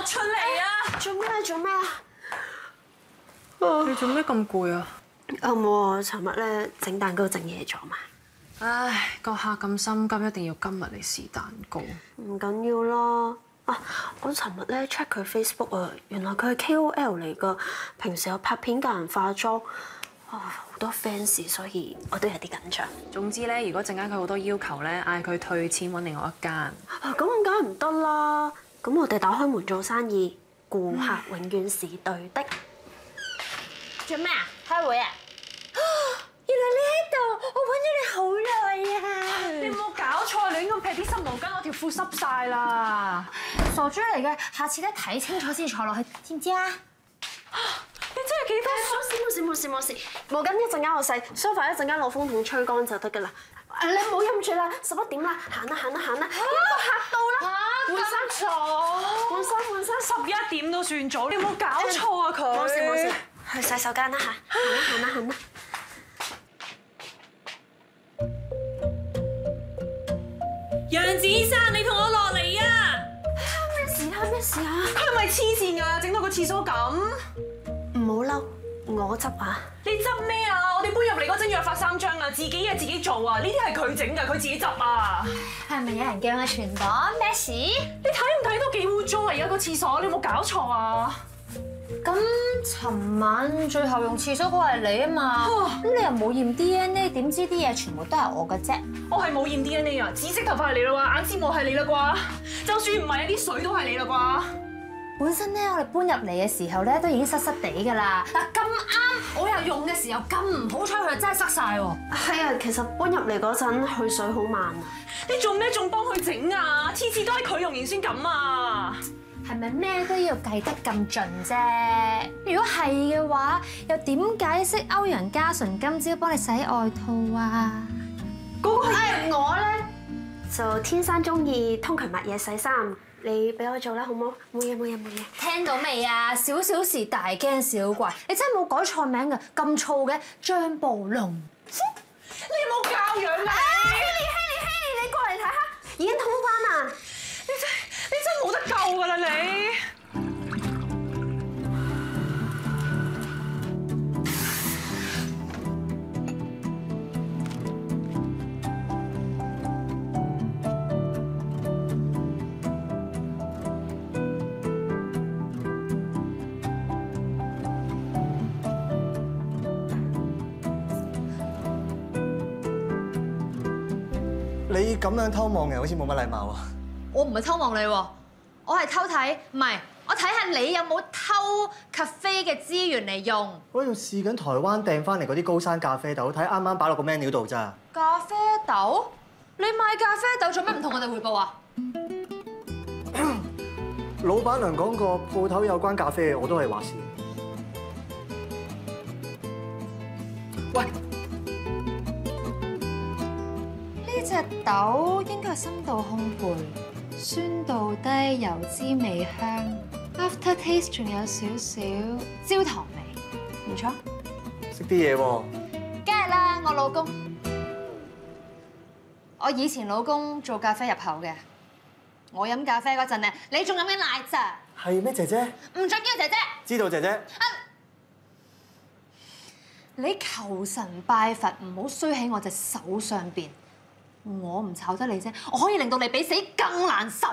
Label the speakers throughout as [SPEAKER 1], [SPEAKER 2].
[SPEAKER 1] 我出嚟啊！
[SPEAKER 2] 做咩啊？做咩啊？
[SPEAKER 1] 你做咩咁攰啊？
[SPEAKER 2] 冇啊！尋日咧整蛋糕整嘢咗嘛。
[SPEAKER 1] 唉，個客咁心急，一定要今日嚟試蛋糕。
[SPEAKER 2] 唔緊要啦。啊，我尋日咧 check 佢 Facebook 啊，原來佢係 KOL 嚟㗎，平時有拍片教人化妝。好多 fans， 所以我都有啲緊張。
[SPEAKER 1] 總之咧，如果陣間佢好多要求咧，嗌佢退錢揾另外一間。
[SPEAKER 2] 啊，咁梗係唔得啦！咁我哋打開門做生意，顧客永遠是對的。
[SPEAKER 3] 做咩啊？開會啊？原來你喺度，我揾咗你好耐啊！
[SPEAKER 1] 你有冇搞錯？你應該劈啲濕毛巾，我條褲濕晒啦！
[SPEAKER 3] 傻豬嚟嘅，下次咧睇清楚先坐落去，知唔知啊？
[SPEAKER 2] 你真係幾多冇事，毛巾一陣間我洗，梳化一陣間攞風筒吹乾就得㗎啦。你唔好陰住啦，11點啦，行啦！呢個客到啦，換衫
[SPEAKER 1] 11點都算早，你有冇搞錯啊佢？
[SPEAKER 2] 冇事，去洗手間啦嚇，行啦。
[SPEAKER 1] 楊子珊，你同我落嚟啊！
[SPEAKER 2] 咩事啊？
[SPEAKER 1] 佢係咪黐線㗎？整到個廁所咁？
[SPEAKER 2] 唔好嬲，我執啊！
[SPEAKER 1] 你執咩啊？我哋搬入嚟嗰陣約法3章啊，自己嘢自己做啊！呢啲係佢整㗎，佢自己執啊！
[SPEAKER 3] 係咪有人叫我傳檔？咩事？
[SPEAKER 1] 你睇唔睇到幾污糟啊？而家個廁所，你有冇搞錯啊？
[SPEAKER 3] 咁尋晚最後用廁所嗰個係你啊嘛？咁你又冇驗 DNA， 點知啲嘢全部都係我嘅啫？
[SPEAKER 1] 我係冇驗 DNA 啊，紫色頭髮係你啦啩，眼睫毛係你啦啩，就算唔係，啲水都係你啦啩。
[SPEAKER 3] 本身咧，我哋搬入嚟嘅時候咧，都已經濕濕地㗎啦。但咁啱我又用嘅時候咁唔好彩，佢就真係塞晒喎。
[SPEAKER 2] 係啊，其實搬入嚟嗰陣去水好慢啊。
[SPEAKER 1] 你做咩仲幫佢整啊？次次都係佢用完先咁啊！
[SPEAKER 3] 係咪咩都要計得咁盡啫？如果係嘅話，又點解釋歐陽嘉純今朝幫你洗外套啊？
[SPEAKER 2] 嗰個係我咧，就天生中意通渠抹嘢洗衫。你俾我做啦，好冇？冇嘢。
[SPEAKER 3] 聽到未啊？小事大驚小怪，你真係冇改錯名㗎，咁燥嘅張暴龍。
[SPEAKER 1] 你有冇教養啊？
[SPEAKER 2] 你過嚟睇下，已經通返啦！
[SPEAKER 1] 你真係冇得救㗎啦你！
[SPEAKER 4] 你咁樣偷望人好似冇乜禮貌啊！
[SPEAKER 3] 我唔係偷望你喎，我係偷睇，唔係我睇下你有冇偷 cafe 嘅資源嚟用。
[SPEAKER 4] 我仲試緊台灣訂翻嚟嗰啲高山咖啡豆，睇啱啱擺落個 menu 度咋。
[SPEAKER 3] 咖啡豆？你買咖啡豆做咩唔同我哋匯報啊？
[SPEAKER 4] 老闆娘講過鋪頭有關咖啡，我都係話事。喂！
[SPEAKER 3] 呢隻豆應該係深度烘焙，酸度低，油脂味香 ，after taste 仲有少少焦糖味，唔錯。
[SPEAKER 4] 識啲嘢喎。
[SPEAKER 3] 梗係啦，我老公，我以前老公做咖啡入口嘅，我飲咖啡嗰陣咧，你仲飲緊奶咋？
[SPEAKER 4] 係咩，姐姐？
[SPEAKER 3] 唔准叫姐姐。
[SPEAKER 4] 知道，姐姐。
[SPEAKER 3] 你求神拜佛，唔好衰喺我隻手上邊。我唔炒得你啫，我可以令到你比死更難受。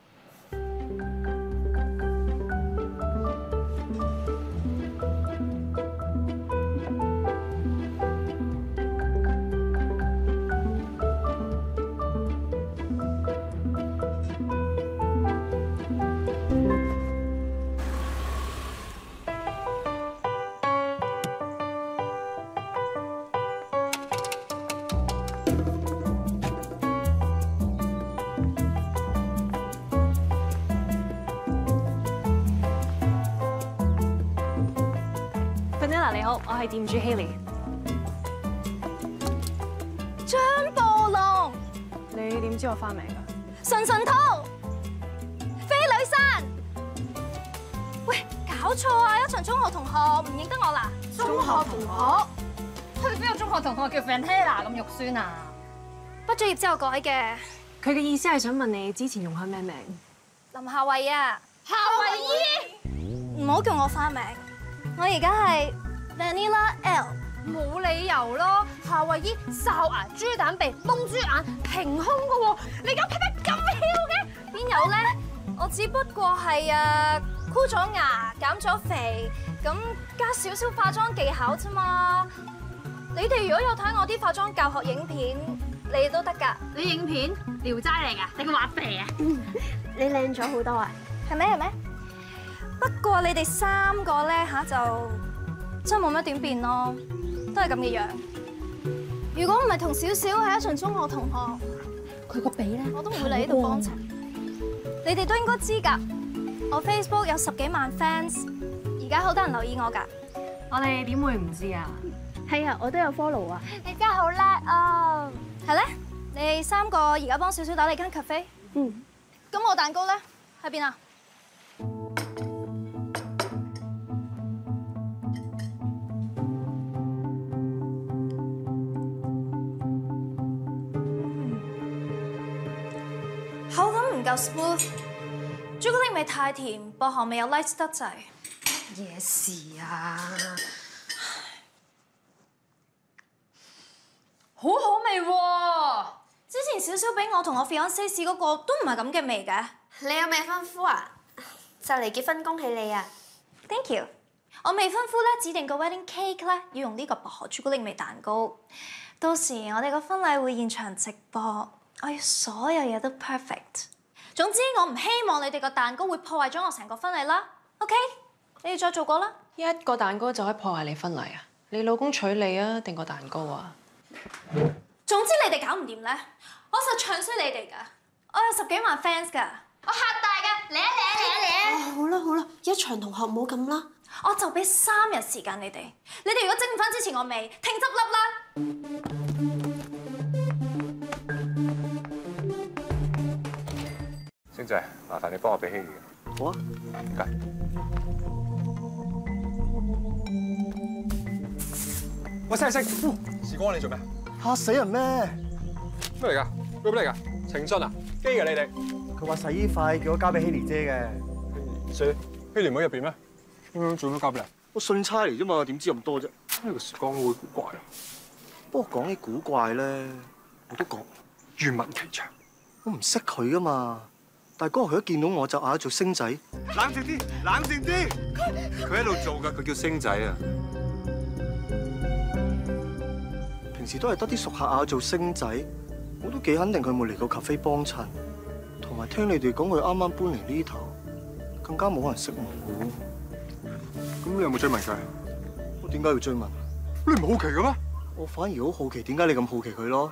[SPEAKER 1] 你好，我係店主 Haley。
[SPEAKER 3] 張暴龍，
[SPEAKER 1] 你點知我花名㗎？
[SPEAKER 3] 純兔，飛女山。喂，搞錯啊！一場中學同學唔認得我啦？中學同學？佢哋邊個中學同學叫 Fantella 咁肉酸啊？
[SPEAKER 5] 畢咗業之後改嘅。
[SPEAKER 1] 佢嘅意思係想問你之前用開咩名？
[SPEAKER 5] 林夏慧啊，
[SPEAKER 3] 夏威夷，唔好叫我花名，我而家係 Vanilla L。
[SPEAKER 2] 冇理由咯，夏威夷哨牙、豬蛋鼻、窿豬眼、平胸嘅喎，你而家 pat pat 咁囂嘅，
[SPEAKER 3] 邊有咧？我只不過係箍咗牙、減咗肥，咁加少少化妝技巧啫嘛。你哋如果有睇我啲化妝教學影片，你都得㗎。
[SPEAKER 2] 你影片聊齋嚟㗎，定話肥啊？
[SPEAKER 3] 你靚咗好多啊？係咩？係咩？不過你哋3個咧就真係冇乜點變咯，都係咁嘅樣。如果唔係同小小係一場中學同學，佢個鼻咧我都唔會嚟呢度幫襯。你哋都應該知㗎，我 Facebook 有10幾萬 fans， 而家好多人留意我㗎。
[SPEAKER 2] 我哋點會唔知啊？
[SPEAKER 3] 係啊，我都有 follow 啊。你真係好叻啊！係咧，你哋3個而家幫小小打理間 cafe。嗯。咁我蛋糕咧喺邊啊？口感唔夠 smooth， 朱古力味太甜，薄荷味又 light 得滯。
[SPEAKER 2] 嘢事啊！好好味喎！
[SPEAKER 3] 之前小小俾我同我 fiancé 試嗰個都唔係咁嘅味嘅。
[SPEAKER 2] 你有未婚夫啊？就嚟結婚，恭喜你啊
[SPEAKER 3] ！Thank you。我未婚夫咧指定個 wedding cake 咧要用呢個薄荷朱古力味蛋糕。到時我哋個婚禮會現場直播，我要所有嘢都 perfect。總之我唔希望你哋個蛋糕會破壞咗我成個婚禮啦。OK， 你哋再做過啦。
[SPEAKER 5] 一個蛋糕就可以破壞你婚禮啊？你老公娶你啊，定個蛋糕啊？
[SPEAKER 3] 總之你哋搞唔掂咧，我實唱衰你哋噶。我有10幾萬 fans 噶，我嚇大噶，嚟啊嚟啊嚟啊嚟啊！
[SPEAKER 2] 好啦好啦，一場同學唔好咁啦。
[SPEAKER 3] 我就俾3日時間你哋如果整唔翻之前我未聽執笠啦。
[SPEAKER 6] 星仔，麻煩你幫我俾希兒。
[SPEAKER 4] 好啊。
[SPEAKER 6] 唔該。喂，星，時光你做咩？
[SPEAKER 4] 嚇死人咩？
[SPEAKER 6] 咩嚟㗎？咩嚟㗎？情信啊？機㗎你哋？
[SPEAKER 4] 佢話洗衣費叫我交俾希兒姐嘅。
[SPEAKER 6] 希兒唔喺入邊咩？做咩交俾你？
[SPEAKER 4] 我信差嚟啫嘛，點知咁多啫？
[SPEAKER 6] 呢個時光好古怪啊！
[SPEAKER 4] 不過講起古怪咧，我都講
[SPEAKER 6] 願聞其詳。
[SPEAKER 4] 我唔識佢噶嘛，但係嗰日佢一見到我就嗌做星仔。
[SPEAKER 6] 冷靜啲，冷靜啲。佢喺度做㗎，佢叫星仔啊。
[SPEAKER 4] 平時都係得啲熟客嗌做星仔，我都幾肯定佢冇嚟過咖啡幫襯。同埋聽你哋講佢啱啱搬嚟呢頭，更加冇人識我。
[SPEAKER 6] 咁你有冇追問佢？
[SPEAKER 4] 我點解要追問？
[SPEAKER 6] 你唔好奇嘅咩？
[SPEAKER 4] 我反而好好奇，點解你咁好奇佢咯？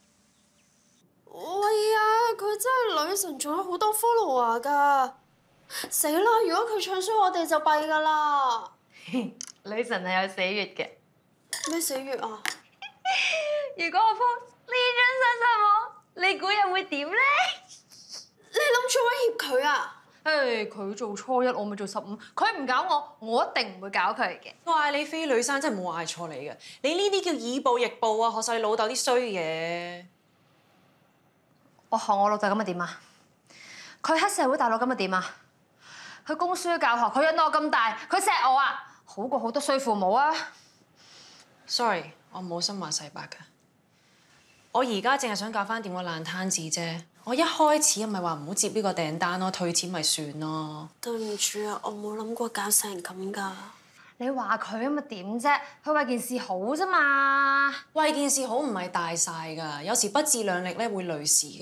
[SPEAKER 2] 喂啊，佢真係女神，仲有好多 follower 㗎。死啦！如果佢唱衰我哋就弊㗎啦。
[SPEAKER 7] 女神係有死月嘅。
[SPEAKER 2] 咩死月啊？
[SPEAKER 7] 如果我 po 呢張生日網，你估又會點咧？
[SPEAKER 2] 你諗住威脅佢啊？
[SPEAKER 7] 佢做初一，我咪做15。佢唔搞我，我一定唔會搞佢嘅。
[SPEAKER 5] 我嗌你飛女生真係冇嗌錯你嘅，你呢啲叫以暴易暴啊！學晒你老豆啲衰嘢。
[SPEAKER 7] 我學我老豆咁咪點啊？佢黑社會大佬咁咪點啊？佢供書教學，佢養到我咁大，佢錫我啊，好過好多衰父母啊
[SPEAKER 5] Sorry， 我冇心話細白㗎。我而家淨係想搞翻掂個爛攤子啫。我一開始咪話唔好接呢個訂單咯，退錢咪算咯。
[SPEAKER 2] 對唔住啊，我冇諗過搞成咁㗎。
[SPEAKER 7] 你話佢咁咪點啫？佢為件事好啫嘛。
[SPEAKER 5] 為件事好唔係大晒㗎，有時不自量力咧會累事㗎。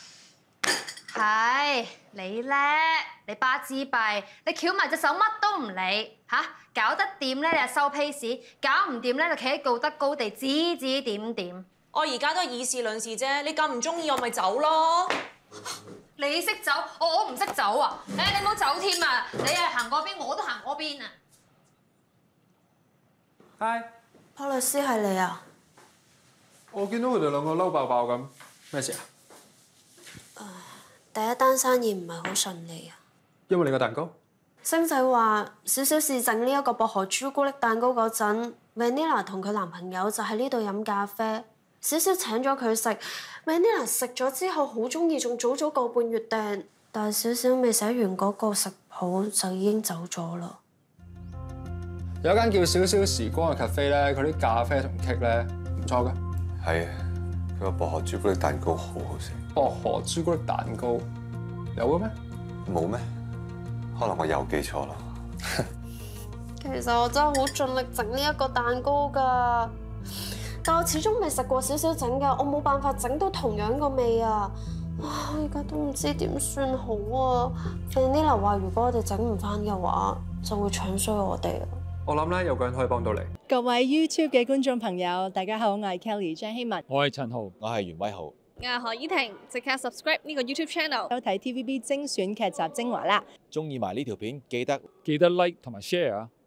[SPEAKER 7] 係你叻，你巴之閉，你翹埋隻手乜都唔理嚇，搞得掂咧你就收 pace，搞唔掂咧就企喺道德高地指指點點。
[SPEAKER 5] 我而家都係以事論事啫，你咁唔中意我咪走咯。
[SPEAKER 7] 你識走，我唔識走啊！你唔好走添啊！你係行嗰邊，我都行嗰邊啊！
[SPEAKER 8] 嗨，
[SPEAKER 2] 柏律師係你啊？
[SPEAKER 8] 我見到佢哋兩個嬲爆爆咁，咩事啊？
[SPEAKER 2] 第一單生意唔係好順利啊。
[SPEAKER 8] 因為你個蛋糕。
[SPEAKER 2] 星仔話：小小試整呢一個薄荷朱古力蛋糕嗰陣 ，Vanilla 同佢男朋友就喺呢度飲咖啡。小小請咗佢食 ，Vanilla 食咗之後好中意，仲早咗個半月訂。但係小小未寫完嗰個食譜， 好就已經走咗啦。
[SPEAKER 8] 有一間叫小小時光嘅 cafe 咧，佢啲咖啡同 cake 咧唔錯噶。
[SPEAKER 6] 係啊，佢個薄荷朱古力蛋糕好好食。
[SPEAKER 8] 薄荷朱古力蛋糕有嘅咩？
[SPEAKER 6] 冇咩？可能我又記錯啦。
[SPEAKER 2] 其實我真係好盡力整呢一個蛋糕㗎，但我始終未食過小小整㗎，我冇辦法整到同樣個味啊！我而家都唔知點算好啊。Vanilla 話如果我哋整唔翻嘅話，就會搶衰我哋啊！
[SPEAKER 8] 我諗咧有個人可以幫到你。
[SPEAKER 9] 各位 YouTube 嘅觀眾朋友，大家好，我係 Kelly 張希文，
[SPEAKER 10] 我係陳豪，
[SPEAKER 11] 我係袁威豪。
[SPEAKER 12] 我係何依婷，即刻 subscribe 呢個 YouTube channel，
[SPEAKER 9] 收睇 TVB 精選劇集精華啦！
[SPEAKER 11] 鍾意埋呢條片，記得
[SPEAKER 10] like 同埋 share 啊！